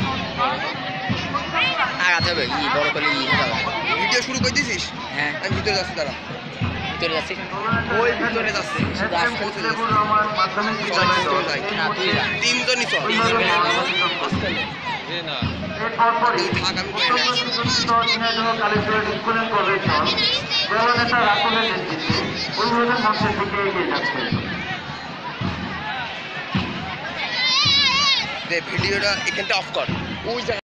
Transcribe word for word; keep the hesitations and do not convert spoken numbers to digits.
আগাতে হবে ই বড় করে ই ভিডিও শুরু করে দিছিস? হ্যাঁ আমি ভিতরে যাচ্ছি, দাঁড়া। ভিতরে যাচ্ছি ওই ভিতরে যাচ্ছি, শুধু আসতে পৌঁছে যাচ্ছি। সবাই ভিতরে যাই। না তুই যা তিনজনই চল। তুই থাক, আমি করে আসছি। দে ভিডিওটা এখানটা অফ কর। ওই জায়গা